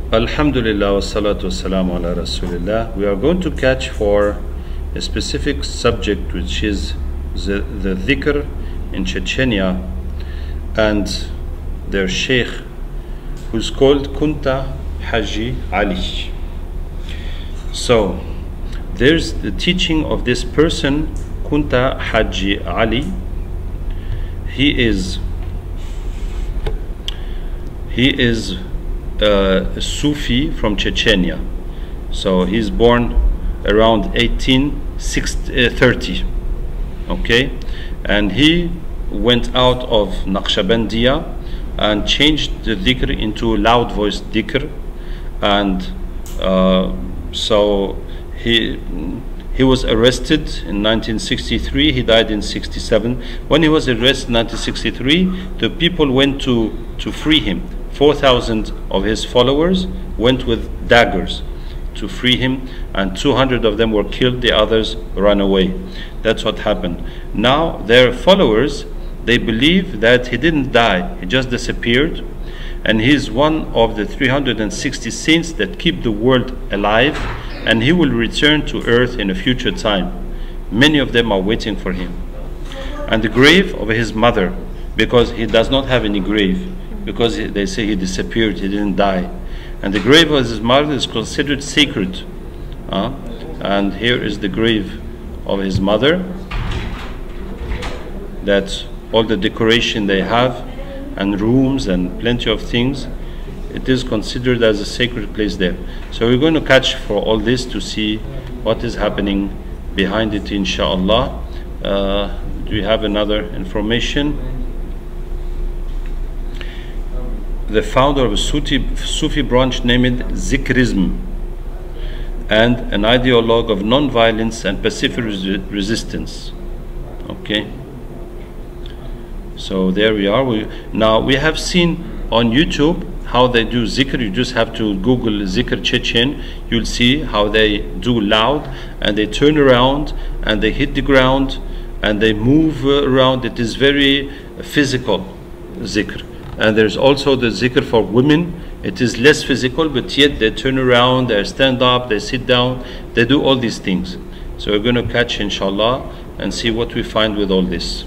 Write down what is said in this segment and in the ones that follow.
Alhamdulillah wa salatu wassalamu ala Rasulillah. We are going to catch for a specific subject, which is the dhikr in Chechnya and their sheikh, who's called Kunta Haji Ali. So there's the teaching of this person, Kunta Haji Ali. He is a Sufi from Chechnya. So he's born around 1830. Okay, and he went out of Naqshbandiya and changed the dhikr into loud voice dhikr, and so he was arrested in 1963. He died in 67. When he was arrested in 1963, the people went to free him. 4,000 of his followers went with daggers to free him, and 200 of them were killed, the others ran away. That's what happened. Now their followers, they believe that he didn't die, he just disappeared, and he's one of the 360 saints that keep the world alive, and he will return to earth in a future time. Many of them are waiting for him. And the grave of his mother, because he does not have any grave, because they say he disappeared, he didn't die. And the grave of his mother is considered sacred. And here is the grave of his mother. That's all the decoration they have, and rooms and plenty of things. It is considered as a sacred place there. So we're going to catch for all this to see what is happening behind it, inshallah. Do we have another information? The founder of a Sufi branch named Zikrism, and an ideologue of non-violence and pacific resistance. Okay, so there we are. Now we have seen on YouTube how they do zikr. You just have to Google zikr Chechen. You'll see how they do loud, and they turn around and they hit the ground and they move around. It is very physical zikr. And there's also the zikr for women. It is less physical, but yet they turn around, they stand up, they sit down, they do all these things. So we're going to catch, inshallah, and see what we find with all this.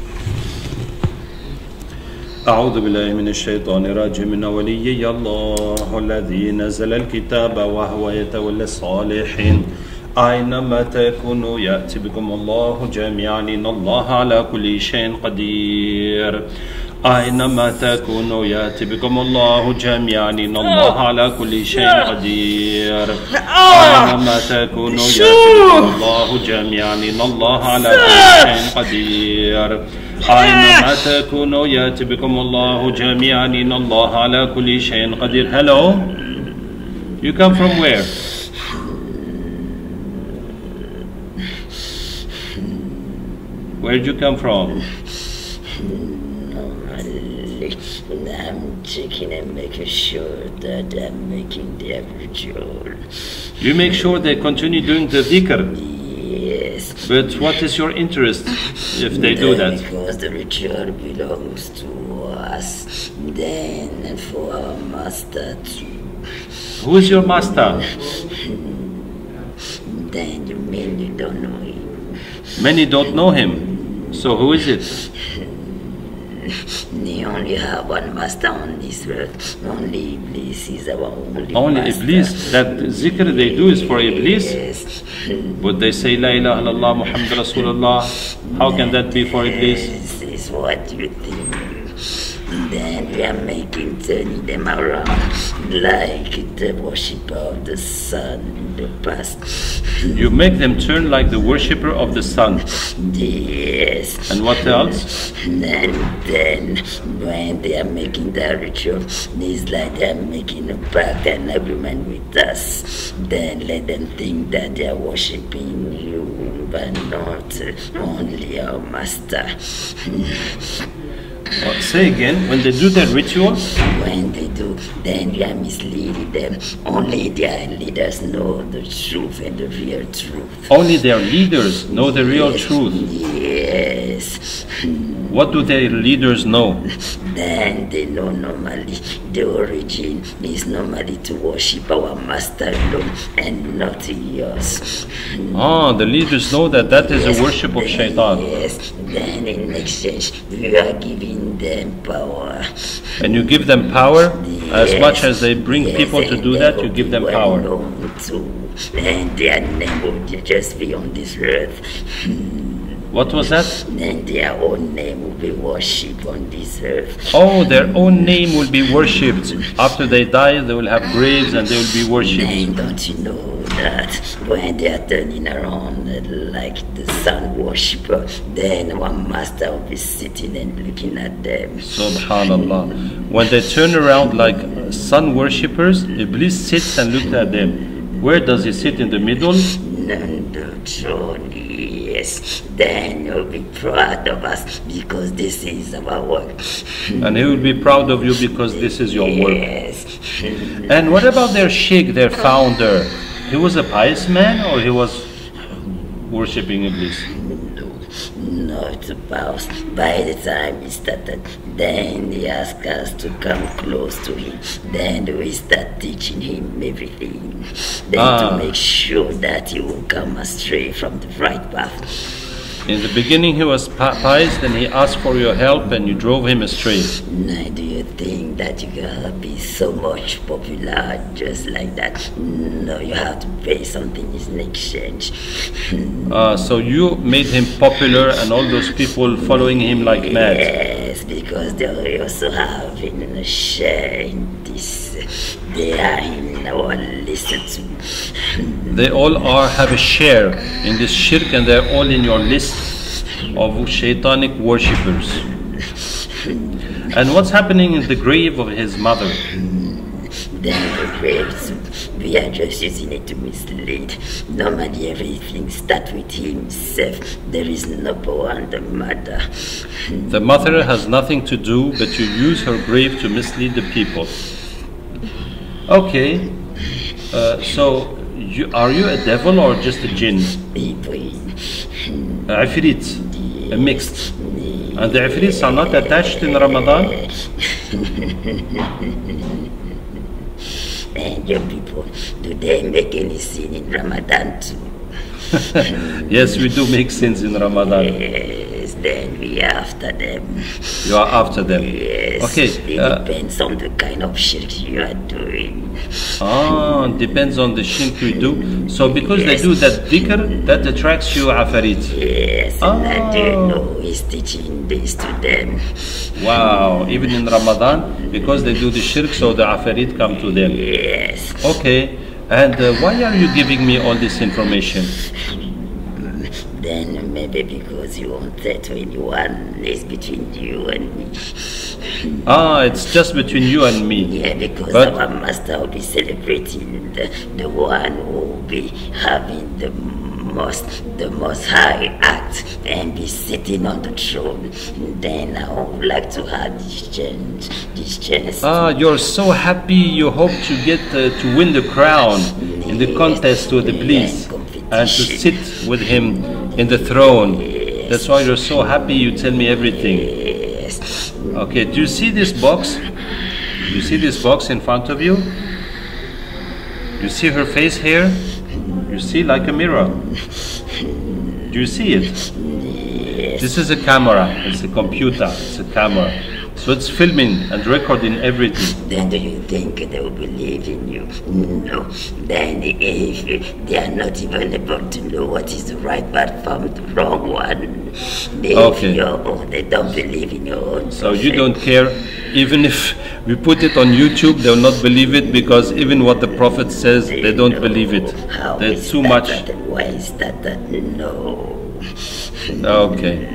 أعوذ بالله من الشيطان الرجيم إن وليي الله الذي نزل الكتاب وهو يتولى الصالحين أينما تكونوا يأتي بكم الله جميعا إن الله على كل شيء قدير أينما تكونوا يأتي بكم الله جميعا إن الله على كل شيء قدير أينما تكونوا يأتي بكم الله جميعا إن الله على كل شيء قدير أينما تكونوا يأتي بكم الله جميعا إن الله على كل شيء قدير. Hello, you come from where? Where did you come from? I'm checking and making sure that I'm making the ritual. You make sure they continue doing the dhikr? Yes. But what is your interest if they do that? Because the ritual belongs to us, then for our master too. Who is your master? Then you mean you don't know him? Many don't know him. So who is it? We only have one master on this earth. Only Iblis is our only Only master. Iblis. That zikr they do is for Iblis? Yes. Would they say La ilaha illallah Muhammad Rasulullah? How can that be for Iblis? This is what you think. Then we are turning them around like the worshipper of the sun in the past. You make them turn like the worshipper of the sun. Yes. And what else? Then when they are making the ritual, it's like they are making a pact and agreement with us. Then let them think that they are worshiping you, but not only our master. Say again, when they do their rituals? When they do, then you are misleading them. Only their leaders know the truth and the real truth. Only their leaders know the real truth. Yes. What do their leaders know? Then they know normally the origin is normally to worship our master alone and not yours. The leaders know that that is a worship of shaitan. Yes, then in exchange you are giving them power. And you give them power, as Yes, much as they bring yes, people to and do they that, will you give be them well power. known too. And their name will just be on this earth. What was that? And their own name will be worshipped on this earth. Oh, their own name will be worshipped. After they die, they will have graves and they will be worshipped. And don't you know that when they are turning around like the sun worshipper, then one master will be sitting and looking at them. Subhanallah. When they turn around like sun worshippers, Iblis sits and looks at them. Where does he sit? In the middle? And the throne, yes. Then you'll be proud of us because this is our work. And he will be proud of you because this is your work. Yes. And what about their sheikh, their founder? He was a pious man or he was worshipping Iblis? Not about. By the time he started, then he asked us to come close to him. Then we start teaching him everything. Then to make sure that he will come astray from the right path. In the beginning he was pious, then he asked for your help and you drove him astray. Now, do you think that you're gonna be so much popular just like that? No, you have to pay something in exchange. So you made him popular and all those people following him like mad. Yes, because they also have a share in this. They are in our list too. They all have a share in this shirk and they're all in your list of shaitanic worshippers. And what's happening in the grave of his mother? Then the graves, we are just using it to mislead. Normally everything starts with himself. There is no power on the mother. The mother has nothing to do but to use her grave to mislead the people. Okay, so are you a devil or just a jinn? Ifrit, a mixed. And the Ifrits are not attached in Ramadan? And your people, do they make any sin in Ramadan too? Yes, we do make sins in Ramadan. Yes, then we are after them. You are after them. Yes. Okay. It depends on the kind of shirk you are doing. Depends on the shirk you do. So because they do that dhikr, that attracts you afarit. Yes, and I do know he's teaching this to them. Wow, even in Ramadan, because they do the shirk, so the afarit come to them. Yes. Okay. And why are you giving me all this information? Then maybe because you want that anyone is between you and me. It's just between you and me. Yeah, because but our master will be celebrating the one who will be having the most high act and be sitting on the throne. Then I would like to have this chance. You're so happy. You hope to get to win the crown in the contest with Iblis and to sit with him in the throne. Yes. That's why you're so happy. You tell me everything. Yes. Okay, do you see this box? You see this box in front of you? You see her face here? You see like a mirror. Do you see it? Yes. This is a camera. It's a computer. It's a camera. So it's filming and recording everything. Then do you think they will believe in you? No. Then if they are not even able to know what is the right path from the wrong one, they don't believe in your own. So you don't care, even if we put it on YouTube, they will not believe it because even what the Prophet says, they don't believe it. There's too much. Why is that? No. Okay.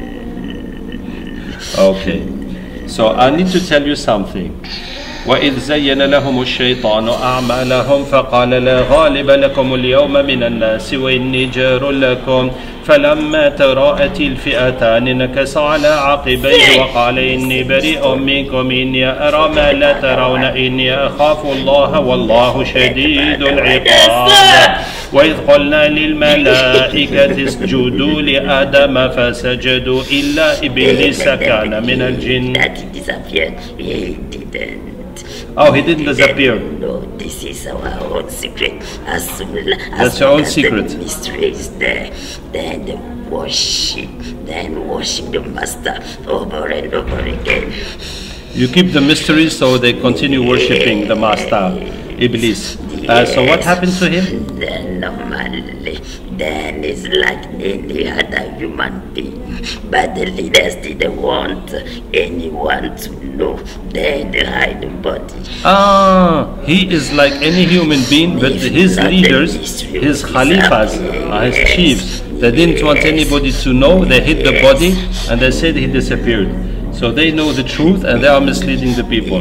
Okay. So I need to tell you something. وإذ زين لهم الشيطان أعمالهم فقال لا غالب لكم اليوم من الناس وإني جار لكم فلما تراءت الفئتان نكص على عقبيه وقال إني بريء منكم إني أرى ما لا ترون إني أخاف الله والله شديد العقاب. وإذ قلنا للملائكة اسجدوا لآدم فسجدوا إلا إبليس كان من الجن. That he disappeared. He didn't. Oh, he didn't disappear. No, this is our own secret. As soon That's your own secret. The mystery is there. Then the worship the master over and over again. You keep the mystery so they continue worshipping the master, Iblis. So what happened to him? Then normally, then it's like any other human being. But the leaders didn't want anyone to know. Then they hide the body. He is like any human being, but his leaders, his khalifas, his chiefs, they didn't want anybody to know. They hid the body and they said he disappeared. So they know the truth and they are misleading the people.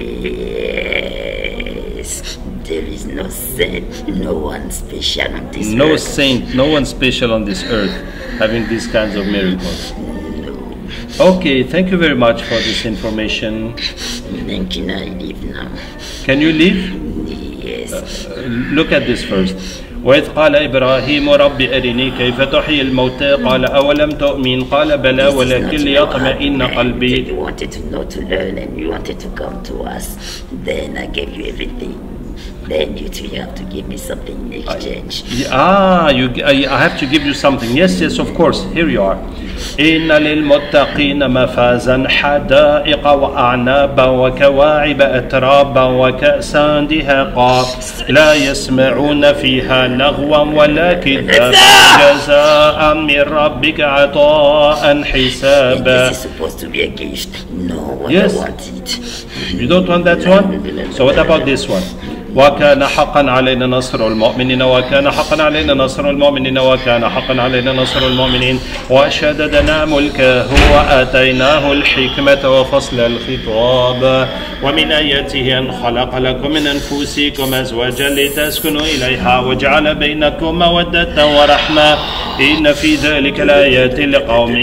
Yes, there is no saint, no one special on this earth. No saint, no one special on this earth having these kinds of miracles. Okay, thank you very much for this information. Then can I leave now? Can you leave? Yes. Look at this first. وإذ قال إبراهيم رب أرني كيف تحيي الموتى قال أولم تؤمن قال بلى ولكن ليطمئن قلبي. You wanted to know, to learn, and you wanted to come to us. Then I gave you everything. Then you two have to give me something in exchange. I have to give you something. Yes, of course. Here you are. إن للمتقين مفازا حدائق وأعنابا وكواعب أترابا وكأسا دهاقا لا يسمعون فيها لغوا ولا كذابا جزاء من ربك عطاء حسابا. This is supposed to be a gift. No, Yes. I want it. You don't want that one? So what about this one? وكان حقا علينا نصر المؤمنين وكان حقا علينا نصر المؤمنين وكان حقا علينا نصر المؤمنين وشددنا ملكه وآتيناه الحكمة وفصل الخطاب ومن آياته أن خلق لكم من أنفسكم أزواجا لتسكنوا إليها وجعل بينكم مودة ورحمة إن في ذلك الآيات لقوم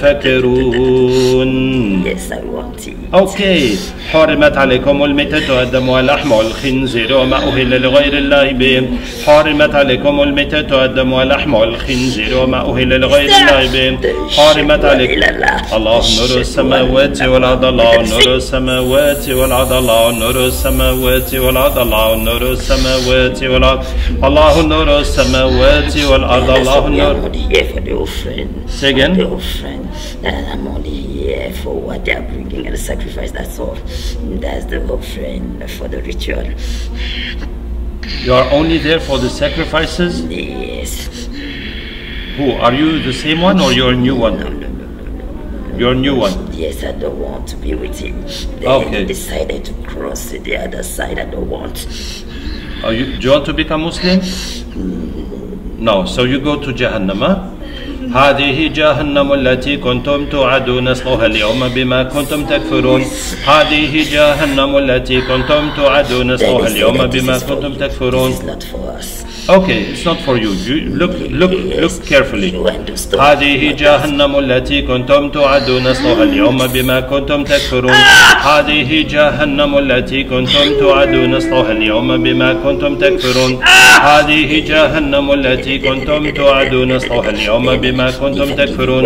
يتفكرون. Yes, I want it. Okay. حرمت عليكم الميتة والدم واللحم والخنزير وما أهل لغير الله به. حرمت عليكم الميتة والدم واللحم والخنزير وما أهل لغير الله به. حرمت عليكم الله نور السماوات والأرض الله نور السماوات والأرض الله نور السماوات والأرض الله نور السماوات والأرض الله نور السماوات والأرض الله نور. I'm only here for the offering. Say again? The offering. I'm only here for what they are bringing and the sacrifice, that's all. That's the offering for the ritual. You are only there for the sacrifices? Yes. Who? Are you the same one or you're a new one? No. You're a new one. Yes, I don't want to be with him. Then Okay. he decided to cross to the other side. I don't want. Do you want to become Muslim? No. So you go to Jahannam, huh? هذه جهنم التي كنتم توعدون اصلوها اليوم بما كنتم تكفرون. هذه جهنم التي كنتم توعدون اصلوها اليوم بما كنتم تكفرون. This is not for us. Okay, it's not for you. You look carefully. هذه جهنم التي كنتم توعدون اصلوها اليوم بما كنتم تكفرون. هذه جهنم التي كنتم توعدون اصلوها اليوم بما كنتم تكفرون. هذه جهنم التي كنتم توعدون اصلوها اليوم بما كنتم تكفرون.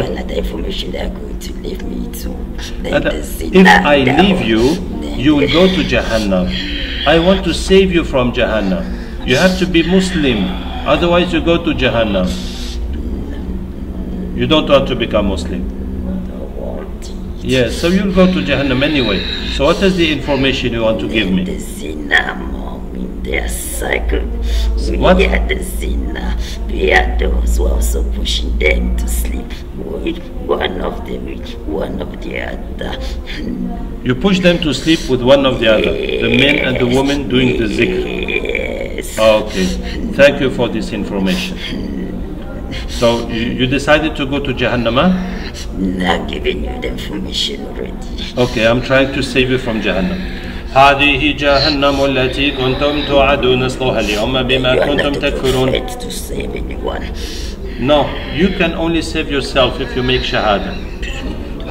If I leave you, you will go to Jahannam. I want to save you from Jahannam. You have to be Muslim, otherwise you go to Jahannam. You don't want to become Muslim. Yes, so you'll go to Jahannam anyway. So what is the information you want to give me? The zina, mommy, they are cycled. What? We are the zina. We are those who are also pushing them to sleep with one of the other. You push them to sleep with one of the other, the men and the women doing the zikr. Yes. Okay, thank you for this information. So you decided to go to Jahannam, huh? I'm giving you the information already. Okay, I'm trying to save you from Jahannam. هذه جهنم التي كنتم توعدون اصلوها اليوم بما You are كنتم not تكفرون. afraid to save anyone. No, you can only save yourself if you make shahada.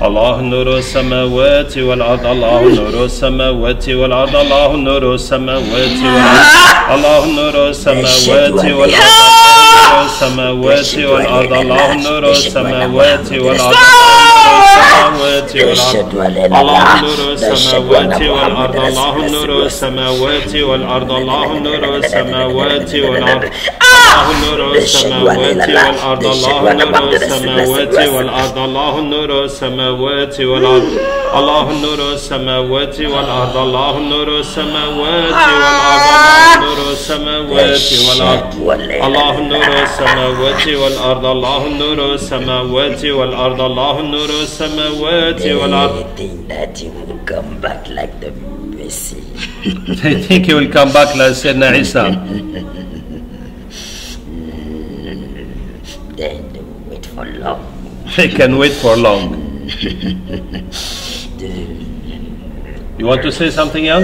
الله نور السماوات والأرض الله نور السماوات والأرض الله نور السماوات والأرض الله نور السماوات والأرض السماوات والأرض الله نور السماوات والأرض الله نور السماوات والأرض الله نور السماوات والأرض الله نور السماوات والأرض الله نور السماوات والأرض الله نور السماوات والأرض الله نور السماوات والأرض الله نور السماوات والأرض الله نور السماوات والأرض نور السماوات والأرض الله نور السماوات والأرض الله نور السماوات والأرض الله نور السماوات والأرض. They think that he will come back like the Messiah. They think he will come back like Sayyidina Isa. Then they will wait for long. They can wait for long. You want to say something else?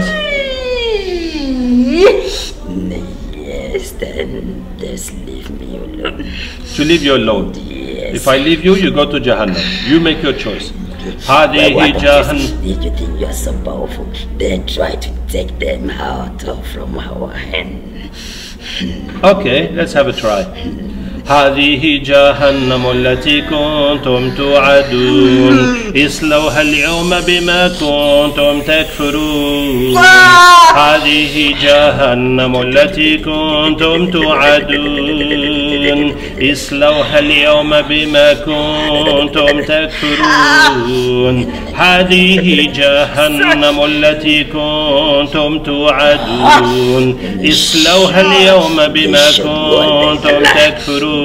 Yes, then just leave me alone. To leave you alone. Yes. If I leave you, you go to Jahannam. You make your choice. Why don't you think you are so powerful? Then try to take them out from our hand. Okay, let's have a try. هذه جهنم التي كنتم توعدون اصلوها اليوم بما كنتم تكفرون هذه جهنم التي كنتم توعدون اصلوها اليوم بما كنتم تكفرون هذه جهنم التي كنتم توعدون اصلوها اليوم بما كنتم تكفرون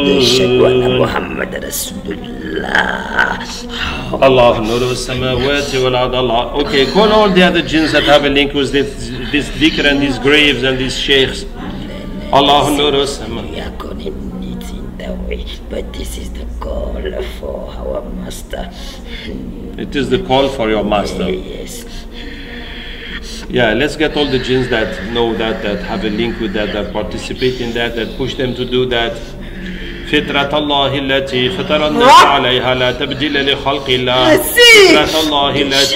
Allah Nur al-Samawati wal-Ard Allah. Okay, call all the other jinns that have a link with this dhikr and these graves and these sheikhs. Allah Nur al-Samawati. We are calling it in that way, but this is the call for our master. It is the call for your master. Yes. Yeah, let's get all the jinns that know that have a link with that participate in that push them to do that. فطرة الله التي فطر الناس عليها لا تبديل لخلق الله فطرة الله التي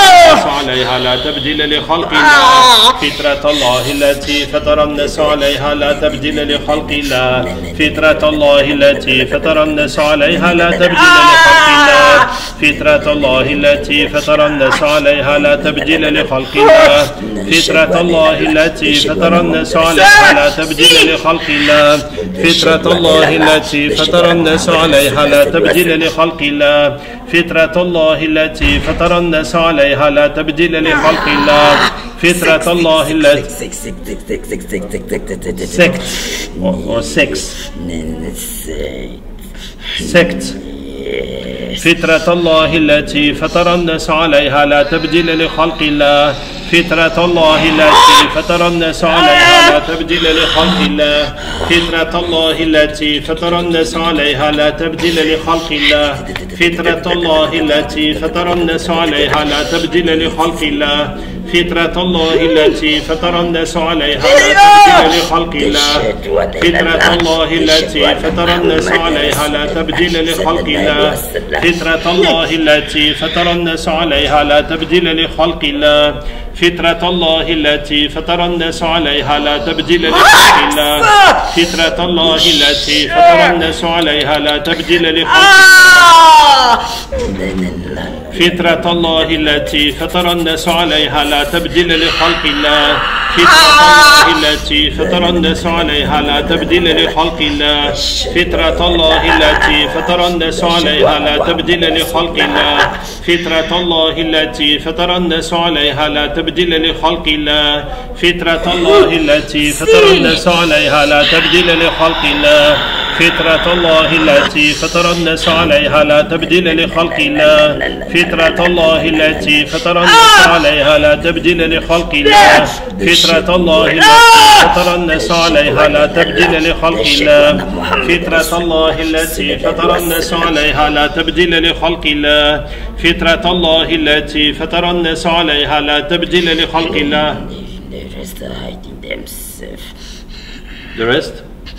فطر الناس عليها لا تبديل لخلق الله فطرة الله التي فطر الناس عليها لا تبديل لخلق الله فطرة الله التي فطر الناس عليها لا تبديل لخلق الله فطرة الله التي فطر الناس عليها لا تبديل لخلق الله فطرة الله التي فطر الناس عليها لا تبديل لخلق الله فطرة الله التي فطر الناس عليها لا تبديل لخلق الله فطرة الله التي فطر الناس عليها لا تبديل لخلق الله فطرة الله التي sect or sex sect فطرة الله التي فطر الناس عليها لا تبديل لخلق الله فطرة الله التي فطر الناس عليها لا تبديل لخلق الله فطرة الله التي فطر الناس عليها لا تبديل لخلق الله فطرة الله التي فطر الناس عليها لا تبديل لخلق الله فطرة الله التي فطر الناس عليها لا تبديل لخلق الله فطرة الله التي فطر الناس عليها لا تبديل لخلق الله فطرة الله التي فطر الناس عليها لا تبديل لخلق الله فطرة الله التي فطر الناس عليها لا تبديل لخلق الله فطرة الله التي فطر الناس عليها لا تبديل لخلق الله فطرة الله التي فطر الناس عليها لا تبديل لخلق الله فطرة الله التي فطر الناس عليها لا تبديل لخلق الله فطرة الله التي فطر الناس عليها لا تبديل لخلق الله فطرة الله التي فطر الناس عليها لا تبديل لخلق الله فطرة الله التي فطر الناس عليها لا تبديل لخلق الله فطرة الله التي فطر الناس عليها لا تبديل لخلق الله فطرة الله التي فطر الناس عليها لا تبديل لخلق الله فطرة الله التي فطر الناس عليها لا تبديل لخلق الله فطرة الله التي فطر الناس عليها لا تبديل لخلق الله فطرة الله التي فطر الناس عليها لا تبديل لخلق الله. The rest are hiding themselves. The rest?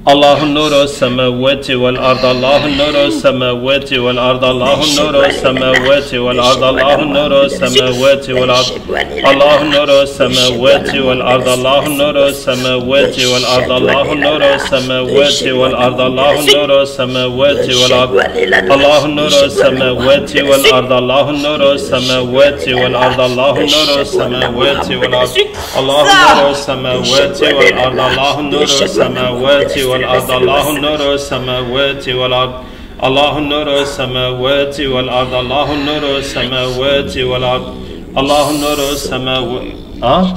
الله النور السماوات والأرض الله النور السماوات والأرض الله النور السماوات والأرض الله النور السماوات والأرض الله النور السماوات والأرض الله النور السماوات والأرض الله النور السماوات والأرض الله النور السماوات والأرض الله النور السماوات والأرض الله النور السماوات والأرض الله النور السماوات والأرض الله النور السماوات والأرض الله النور السماوات والأرض الله النور السماوات والأرض الله النور السماوات والأرض الله النور السماوات والأرض الله النور السماوات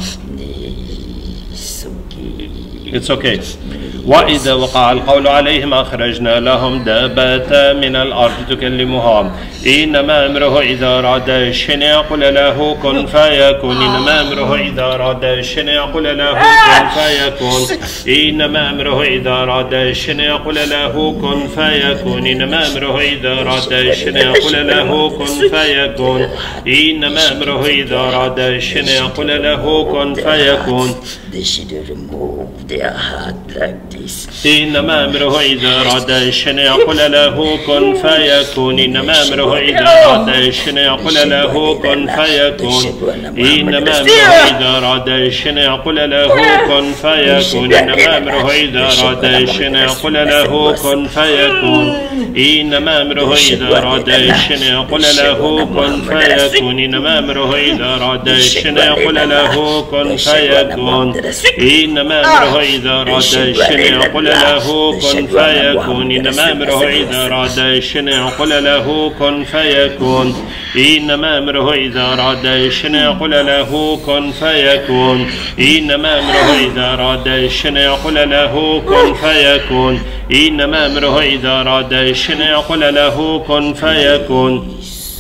It's okay. وإذا وقع القول عليهم أخرجنا لهم دابة من الأرض تكلمهم إنما أمره إذا أراد شيئا يقول له كن فيكون إنما أمره إذا أراد شيئا يقول له كن فيكون إنما أمره إذا أراد شيئا يقول له كن فيكون إنما أمره إذا أراد شيئا يقول له كن فيكون إنما أمره إذا أراد شيئا يقول له كن فيكون They should remove their heart like this. إنما أمره إذا أراد شيئا يقول له كن فيكون إنما أمره إذا أراد شيئا يقول له كن فيكون إنما أمره إذا أراد شيئا يقول له كن فيكون إنما أمره إذا أراد شيئا يقول له كن فيكون إنما أمره إذا أراد شيئا يقول له كن فيكون إنما أمره إذا أراد شيئا يقول له كن فيكون إنما أمره إذا أراد شيئا يقول له كن فيكون إنما أمره إذا أراد شيئا يقول له كن فيكون إنما أمره إذا أراد شيئا يقول له كن فيكون إنما أمره إذا أراد شيئا يقول له كن فيكون إنما أمره إذا أراد شيئا يقول له كن فيكون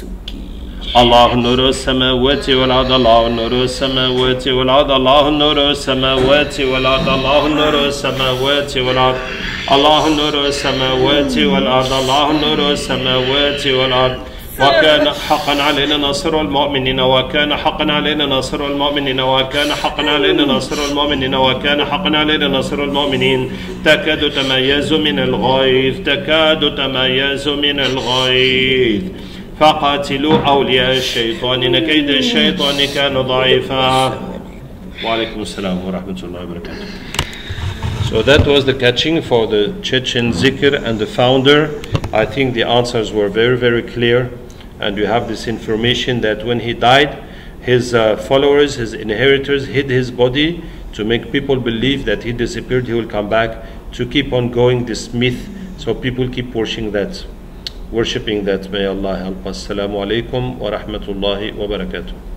الله نور السماوات والأرض الله نور السماوات والأرض الله نور السماوات والأرض الله نور السماوات والأرض الله نور السماوات والأرض الله نور السماوات والأرض وكان حقا علينا نصر المؤمنين وكان حقا علينا نصر المؤمنين وكان حقا علينا نصر المؤمنين وكان حقا علينا نصر المؤمنين تكاد تميز من الغيظ تكاد تميز من الغيظ فقاتلوا أولياء الشيطان إن كيد الشيطان كان ضعيفا وعليكم السلام ورحمة الله وبركاته. So that was the catching for the Chechen Zikr and the founder. I think the answers were very, very clear, and you have this information that when he died, his followers, his inheritors hid his body to make people believe that he disappeared, he will come back, to keep on going this myth, so people keep worshipping that. May Allah help us. Assalamu alaikum wa rahmatullahi wa barakatuh.